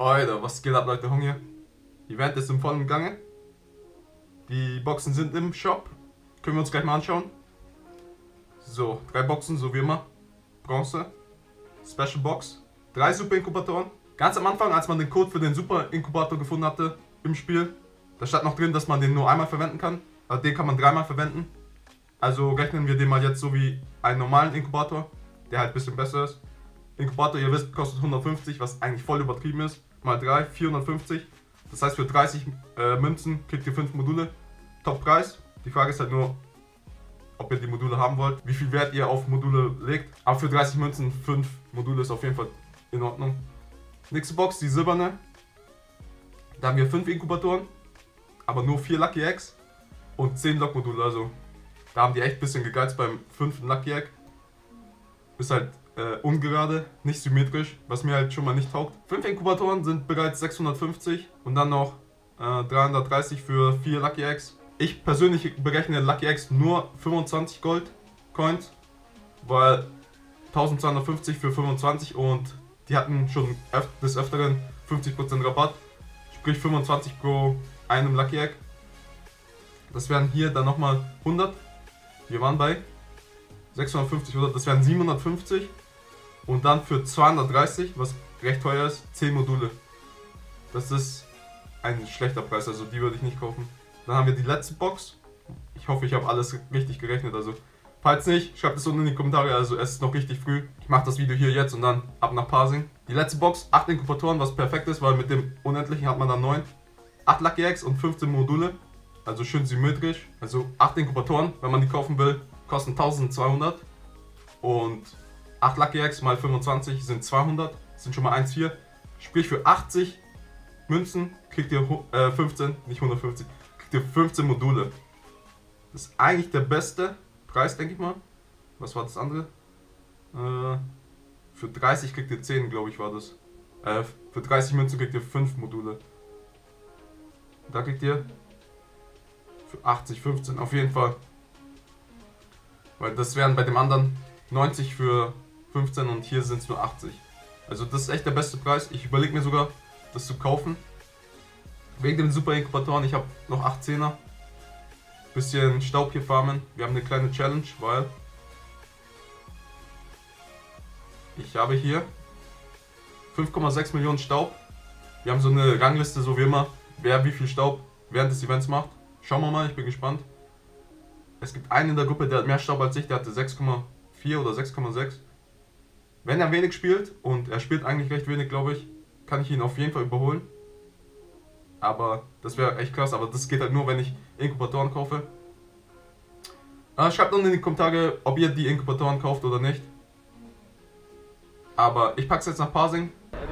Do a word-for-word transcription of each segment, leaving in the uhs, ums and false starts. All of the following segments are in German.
Alter, was geht ab, Leute? Hunger. Event ist im vollen Gange. Die Boxen sind im Shop. Können wir uns gleich mal anschauen. So, drei Boxen, so wie immer. Bronze. Special Box. Drei Super Inkubatoren. Ganz am Anfang, als man den Code für den Super Inkubator gefunden hatte im Spiel, da stand noch drin, dass man den nur einmal verwenden kann. Also den kann man dreimal verwenden. Also rechnen wir den mal jetzt so wie einen normalen Inkubator, der halt ein bisschen besser ist. Inkubator, ihr wisst, kostet hundertfünfzig, was eigentlich voll übertrieben ist. Mal drei, vierhundertfünfzig. Das heißt, für dreißig äh, Münzen kriegt ihr fünf Module. Top-Preis. Die Frage ist halt nur, ob ihr die Module haben wollt, wie viel Wert ihr auf Module legt. Aber für dreißig Münzen fünf Module ist auf jeden Fall in Ordnung. Nächste Box, die silberne. Da haben wir fünf Inkubatoren, aber nur vier Lucky Eggs und zehn Lock-Module. Also da haben die echt ein bisschen gegeizt beim fünften Lucky Egg. Ist halt äh, ungerade, nicht symmetrisch, was mir halt schon mal nicht taugt. fünf Inkubatoren sind bereits sechshundertfünfzig und dann noch äh, dreihundertdreißig für vier Lucky Eggs. Ich persönlich berechne Lucky Eggs nur fünfundzwanzig Gold Coins, weil eintausendzweihundertfünfzig für fünfundzwanzig und die hatten schon öf des Öfteren fünfzig Prozent Rabatt, sprich fünfundzwanzig pro einem Lucky Egg. Das wären hier dann nochmal hundert. Wir waren bei sechshundertfünfzig, hundert, das wären siebenhundertfünfzig. Und dann für zweihundertdreißig, was recht teuer ist, zehn Module. Das ist ein schlechter Preis, also die würde ich nicht kaufen. Dann haben wir die letzte Box. Ich hoffe, ich habe alles richtig gerechnet. Also, falls nicht, schreibt es unten in die Kommentare. Also, es ist noch richtig früh. Ich mache das Video hier jetzt und dann ab nach Parsing. Die letzte Box, acht Inkubatoren, was perfekt ist, weil mit dem Unendlichen hat man dann neun. acht Lucky Eggs und fünfzehn Module. Also schön symmetrisch. Also acht Inkubatoren, wenn man die kaufen will, kosten eintausendzweihundert. Und acht Lucky Eggs mal fünfundzwanzig sind zweihundert. Das sind schon mal eins Komma vier. Sprich, für achtzig Münzen kriegt ihr äh, fünfzehn, nicht hundertfünfzig. Kriegt ihr fünfzehn Module. Das ist eigentlich der beste Preis, denke ich mal. Was war das andere? Äh, für dreißig kriegt ihr zehn, glaube ich, war das. Äh, für dreißig Münzen kriegt ihr fünf Module. Da kriegt ihr für achtzig, fünfzehn, auf jeden Fall. Weil das wären bei dem anderen neunzig für fünfzehn und hier sind es nur achtzig. Also das ist echt der beste Preis. Ich überlege mir sogar, das zu kaufen. Wegen den Super Inkubatoren, ich habe noch acht Zehner. Bisschen Staub hier farmen. Wir haben eine kleine Challenge, weil ich habe hier fünf Komma sechs Millionen Staub. Wir haben so eine Rangliste, so wie immer, wer wie viel Staub während des Events macht. Schauen wir mal, ich bin gespannt. Es gibt einen in der Gruppe, der hat mehr Staub als ich, der hatte sechs Komma vier oder sechs Komma sechs. Wenn er wenig spielt, und er spielt eigentlich recht wenig, glaube ich, kann ich ihn auf jeden Fall überholen. Aber das wäre echt krass, aber das geht halt nur, wenn ich Inkubatoren kaufe. Äh, schreibt unten in die Kommentare, ob ihr die Inkubatoren kauft oder nicht. Aber ich pack's jetzt nach Parsing.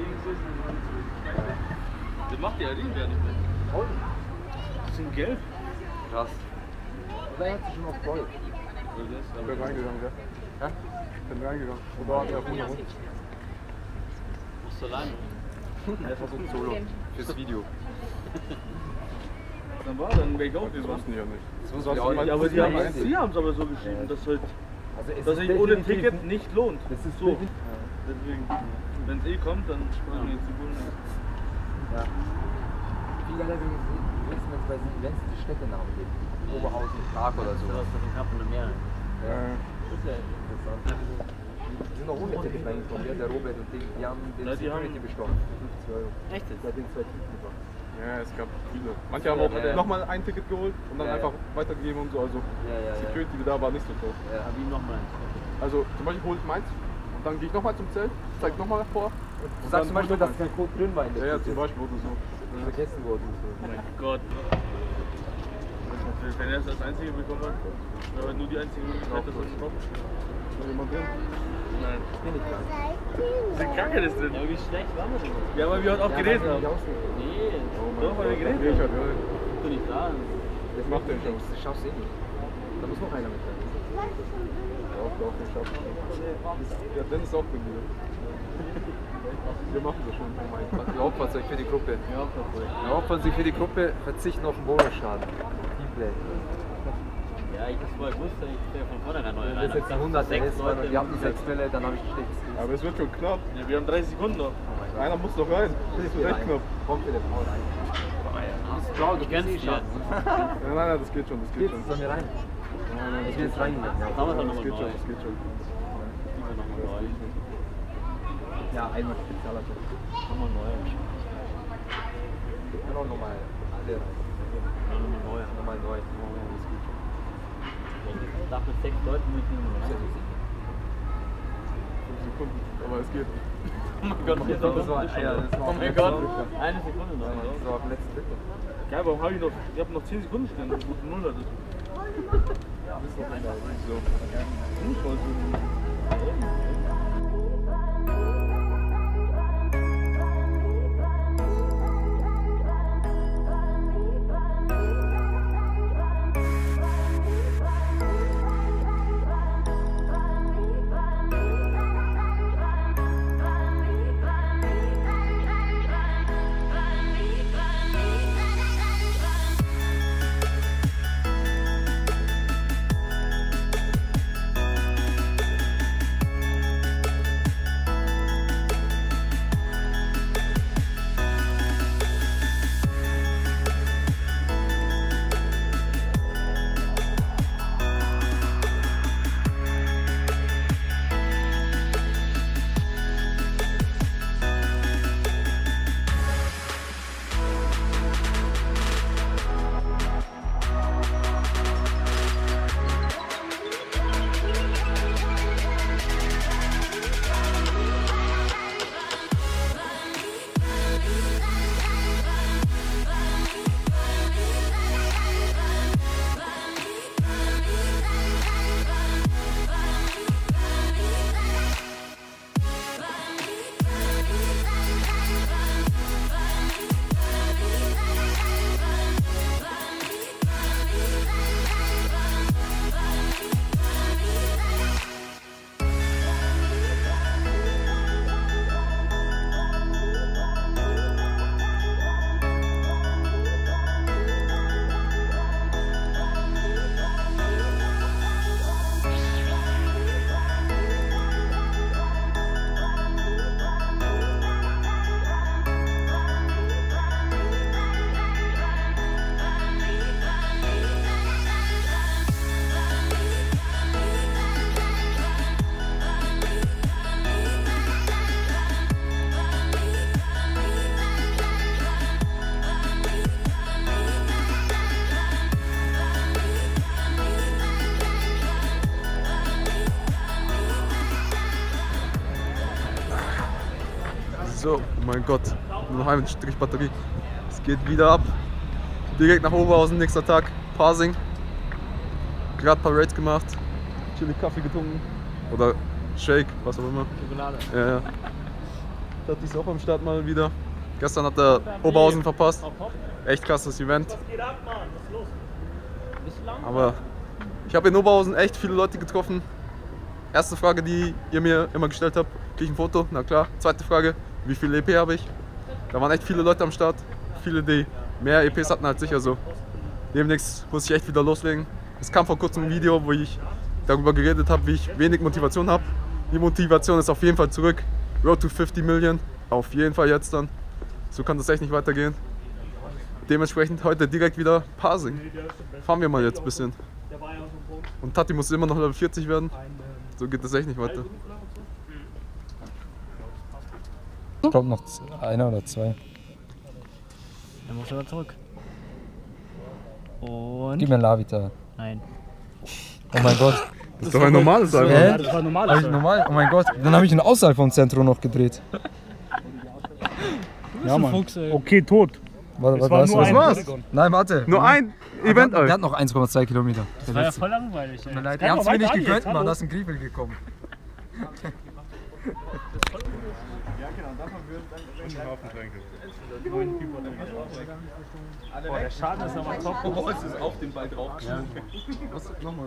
Der macht die Arin gar nicht mehr. Oh. Die sind gelb. Krass. Oder hat sich schon auf Gold? Ich bin reingegangen, ja? Hä? Ich bin reingegangen. Oder hat er auf hundert Runden? Musst du alleine. Einfach so ein Solo. Fürs Video. Dann war dann wäre ich auch Das gekommen. wussten die ja nicht. Das wussten wir auch nicht. Ja, aber Das die ist haben mein sie haben es aber so geschrieben, dass halt Also es dass ist sich ohne definitiv- Ticket nicht lohnt. Das ist so. wirklich- Deswegen, wenn es eh kommt, dann sparen wir jetzt die Bullen. Ja. Viel geiler wäre es, wenn es bei diesen Events die Städtenamen gibt. Oberhausen, Prag oder so. Das ist knapp eine mehr. Ja. Das ist ja Interessant. Die sind auch ohne Ticket reingekommen, ja, der Robert und die, die haben den Ja, die Security haben- bestochen für fünfzig Euro. echt jetzt? Der hat den zwei Typen gebracht. Ja, es gab viele. Manche haben auch Ja, ja. nochmal ein Ticket geholt und dann Ja, ja. einfach weitergegeben und so. Also Ja, ja, ja. Security da war nicht so toll. Ja. Wie nochmal eins. Also zum Beispiel hole ich meins und dann gehe ich nochmal zum Zelt, zeig nochmal vor. Du sagst zum Beispiel, dass kein Code drin war in der Ja, ja, Tüte. zum Beispiel oder so. Vergessen worden ist. Oh mein Gott. Wenn er es als Einzige bekommen hat, aber nur die einzige Möglichkeit, dass er es bekommt. Ist noch jemand drin? Nein. Bin ich klar. Diese Kacke ist drin. Ja, wie schlecht waren wir denn? Ja, aber wir haben auch Ja, geredet. weil wir nicht ausgehen. Nee, Oh doch, weil wir geredet Ich haben. halt, ja. Du nicht da. Das macht der schon. Das schaffst du eh nicht. Da muss noch einer mit rein. Doch, doch, den schaffen wir. Ja, Dennis ist auch drin wieder. Wir machen das schon. Die opfern sich für die Gruppe. Ja, voll. Die opfern sich für die Gruppe, verzichten auf den Bonusschaden. Teamplay. Ja, ich hab's vorher gewusst, ich wäre von vornherein neu Wenn rein. das jetzt ein hundert Sechs ist, weil Leute wir haben die im- sechs Fälle, dann habe ich ein schlechtes Gewissen. Aber es wird schon knapp. Ja, wir haben dreißig Sekunden noch. Oh mein Gott. Einer muss doch rein. Das ist der Knopf. Komm Philipp, hau rein. Bro, ich kenn's nicht. Nein, nein, nein, das geht schon, das geht Geht's, schon. sollen wir rein? Nein, nein, Ich will jetzt reingehen. Ja, Machen wir das nochmal geht schon, neu. das geht schon. ja einmal Spezialatte. Nochmal neu. Ja, noch nochmal alle rein. Nochmal neu. Nochmal neu. Ich darf mit sechs Leuten mitnehmen. fünf Sekunden, aber es geht. Oh mein Gott, vier Das war- Sekunden. ja, das war- Oh mein Gott, eine Sekunde noch. Das war auf dem letzten Bitte. Ja, warum habe ich noch, ich habe noch zehn Sekunden stehen, das ist gut null. Das ist So. So, oh mein Gott, nur noch ein Strich Batterie. Es geht wieder ab. Direkt nach Oberhausen, nächster Tag, Parsing. Gerade ein paar Raids gemacht, chillig Kaffee getrunken oder Shake, was auch immer. Schokolade. Ja, ja. Tati ist auch am Start mal wieder. Gestern hat er Oberhausen verpasst. Echt krasses Event. Was geht ab, Mann? Was ist los? Bist du lang? Aber ich habe in Oberhausen echt viele Leute getroffen. Erste Frage, die ihr mir immer gestellt habt, kriege ich ein Foto? Na klar. Zweite Frage, wie viel E P habe ich? Da waren echt viele Leute am Start. Viele, die mehr E Ps hatten als ich. Also demnächst muss ich echt wieder loslegen. Es kam vor kurzem ein Video, wo ich darüber geredet habe, wie ich wenig Motivation habe. Die Motivation ist auf jeden Fall zurück. Road to fifty Million. Auf jeden Fall jetzt dann. So kann das echt nicht weitergehen. Dementsprechend heute direkt wieder Parsing. Fahren wir mal jetzt ein bisschen. Und Tati muss immer noch Level vierzig werden. So geht das echt nicht weiter. Ich glaube noch einer oder zwei. Dann musst du wieder zurück. Und. Gib mir Lavita. Nein. Oh mein Gott. Das ist doch ein normales Hä? Album. Das war normal. Hab ich normal? Oh mein Gott. Dann habe ich ihn außerhalb vom Zentrum noch gedreht. Ja, Mann. Fuchs, okay, tot. Warte, Das warte, war was, nur was ein war's? Polygon. Nein, warte. Nur ein Der Event, hat, der Alter. hat noch eins Komma zwei Kilometer. Der Das war ja letzte. voll langweilig, ey. Tut mir leid, Kann ihr habt es doch mir nicht weiter gegönnt, jetzt, Mann. hallo. Da ist ein Griebel gekommen. Boah, der Schaden ist aber top. Oh, es ist auf den Ball draufgeschlagen. Was? Nochmal.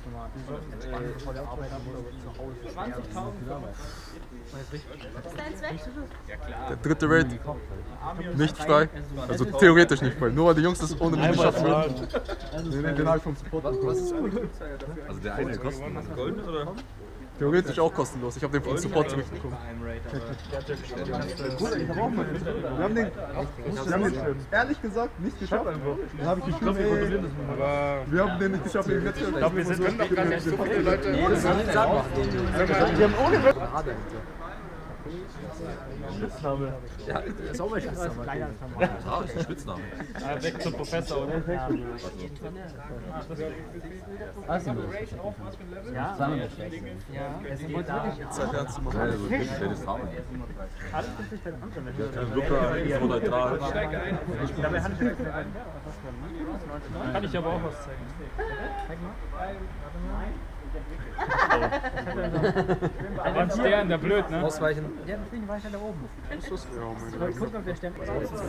Der dritte Raid. Nicht frei. Also theoretisch nicht frei. Nur weil die Jungs das ohne mich nicht schaffen würden. Nee, nee, den habe ich vom Support bekommen. Also der eine kostet golden oder? Theoretisch auch kostenlos. Ich habe den von Support zurückbekommen. Wir haben den, wir haben den ehrlich gesagt nicht geschafft. Dann habe ich geschrieben, ey, wir haben den nicht geschafft wegen Wettbewerb. Ich glaube, wir sind doch gar nicht so viele Leute. Das soll nicht sagen. Die haben ohne Wettbewerb. Spitzname. Ja, das ist auch mein Spitzname. Ah, das ist ein Spitzname. Ah, weg zum Professor, oder? Was ist denn los? Ja, ja. Es ist wirklich Zeit ernst zu machen. Also, das haben wir. Alles ist nicht dein Amt. Kein Luca, ist so neutral. Dabei hatte ich Kann ich aber auch was zeigen. Zeig mal. Aber ein Stern, der blöd, ne? Ausweichen. Ja, deswegen war ich ja da oben. Guck mal, wer Stern ist.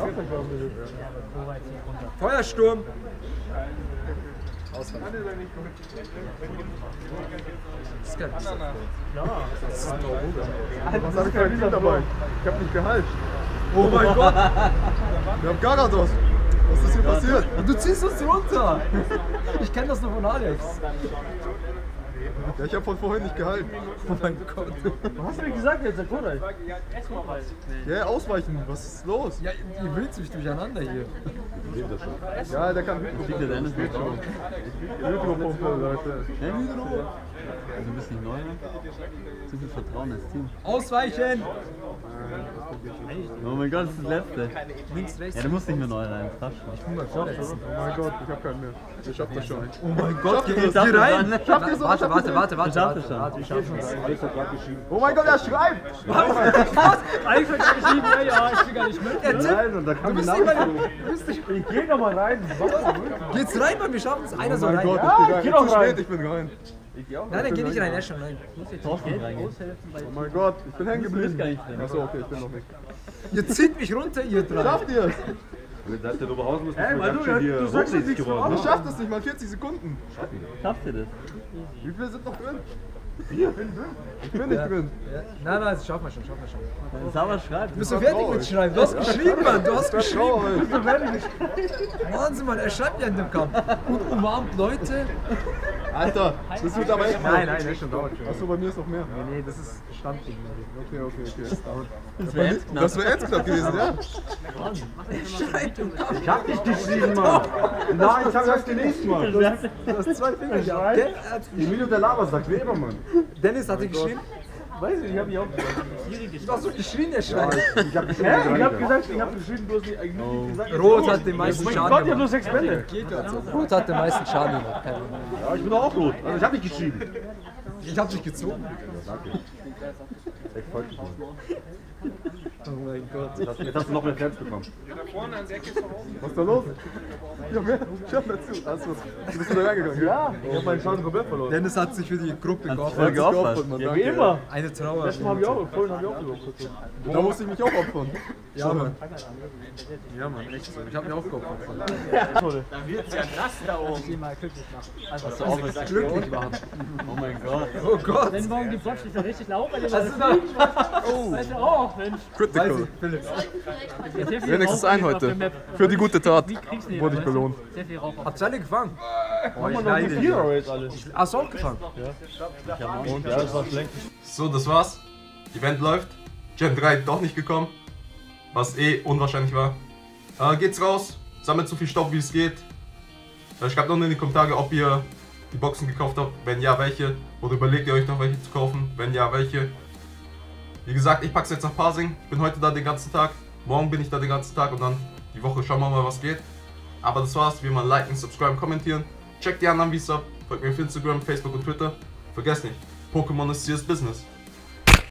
Feuersturm! Ausweichen. Das ist geil. Das ist ein Torruder. Was habe ich kein Team dabei? Ich habe nicht Gehalt. Oh mein Gott! Wir haben Garados! Was ist hier passiert? Und du ziehst uns runter! Ich kenne das nur von Alex. Ja, ich habe von vorhin nicht gehalten. Oh mein Gott. Was hast du mir gesagt jetzt, der Kodak? Ja, ausweichen, was ist los? Ja, ihr willst mich durcheinander hier. Ja, der kann Hydro. Der Dennis wird schon. Hydro-Pumpe, Leute. Hydro? Also du bist nicht neu, ne? Zu viel Vertrauen ins Team. Ausweichen! Oh mein Gott, das ist das Letzte. Links, rechts. Ja, du musst nicht mehr neu rein, das schon. Ich bin mal vorletzten. Oh mein Gott, ich hab keinen mehr. Ich schaff das schon. Oh mein Gott, geh, Ich schaff geh das rein! dann. Schafft ihr so? Warte, warte, warte, warte, Ich schaff warte, das schon. warte, ich schaff das. Oh mein Gott, er schreibt! Eigentlich hat er geschrieben, ja, ja, ich will gar nicht mit. Er tippt! und da Du bist nicht mal... Du bist nicht... Ich geh noch mal rein. Geht's rein, Mann, wir schaffen es. Einer Oh soll mein rein. Gott, Ja. ich bin rein. geh Zu doch rein. spät, ich bin rein. Nein, nein, geh nicht rein, er ist schon rein. Thorsten reingehen. Oh mein Gott, ich bin hängen Du bist geblieben. gar nicht drin. Achso, okay, ich bin noch nicht. Ihr zieht mich runter, ihr drei. Schafft ihr es? Seit der Oberhausen ist Ey, weil du, du sagst jetzt nichts von Ich schaff das nicht mal, vierzig Sekunden. Schafft ihr das? Wie viele sind noch drin? Vier. Ich bin drin. Ich bin nicht Ja. drin. Ja. Nein, nein, das schaffen wir schon, schaffen wir schon. Wenn Sauer schreibt. Bist du fertig mit Schreiben? Du hast geschrieben, Mann, du hast geschrieben. Traurig. Wahnsinn, Mann, er schreibt ja in dem Kampf. Und umarmt Leute. Alter, das wird aber echt. Nein, nein, der ist schon dauert. Achso, bei mir ist noch mehr. Nee, nee, das ist Standding. Okay, okay, okay. Das dauert. Das wäre jetzt knapp. Das wäre jetzt knapp gewesen, ja? Schreibt im Kampf. Ich hab nicht geschrieben, Mann. Nein, ich hab das gelesen, Mann. Du hast zwei Finger gehabt. Der hat- Emilio der Lava sagt Weber, Mann. Dennis hatte geschrieben. Weiß ich, ich hab mich auch Du hast so geschrien, der Schreibt. Ich hab geschrieben. Hä? Ich hab gesagt, ich hab geschrieben, du hast nicht eigentlich nicht gesagt. Rot hat den meisten Mein Schaden Gott, ich hab nur gemacht. sechs Bälle. Rot hat den meisten Schaden gemacht. Keine Ahnung. Ja, ich bin doch auch rot. Also ich hab nicht geschrieben. Ich hab dich gezogen. Oh mein Gott. Jetzt hast du noch mehr Fans bekommen. Was ist da los? Ja, mehr. Schau mal zu. Alles was. Du bist wieder reingegangen. Ja. Ich hab meinen Schaden komplett verloren. Dennis hat sich für die Gruppe Voll geopfert. geopfert. Mann, Ja, danke. wie immer. Eine Trauer. Letztes Mal hab ich auch, vorhin hab ich auch geopfert. Da musste ich mich auch opfern. Ja, Mann. Ja, Mann, echt so. Ich hab mich auch geopfert. Was du auch willst. Glücklich machen. Oh mein Gott. Oh Gott. Wenn morgen die Box nicht so richtig laut, weil die Was ist da? Oh. Weißt du auch, Mensch. Critical. Philipp. Wenigstens ein heute. Für die gute Tat wurde ich belohnt. Sehr viel Rauch. Habt ihr alle gefangen? Oh, ich noch leide die dir. Vierer jetzt alle. Hast du auch gefangen? Und ja, das war schlecht. So, das war's. Event läuft. Gen drei doch nicht gekommen. Was eh unwahrscheinlich war. Äh, geht's raus. Sammelt so viel Staub wie es geht. Äh, schreibt unten in die Kommentare, ob ihr die Boxen gekauft habt. Wenn ja, welche. Oder überlegt ihr euch noch welche zu kaufen. Wenn ja, welche. Wie gesagt, ich pack's jetzt nach Pasing. Ich bin heute da den ganzen Tag. Morgen bin ich da den ganzen Tag und dann die Woche schauen wir mal, was geht. Aber das war's. Wie immer liken, subscriben, kommentieren. Checkt die anderen Videos ab. Folgt mir auf Instagram, Facebook und Twitter. Vergesst nicht, Pokémon ist serious Business.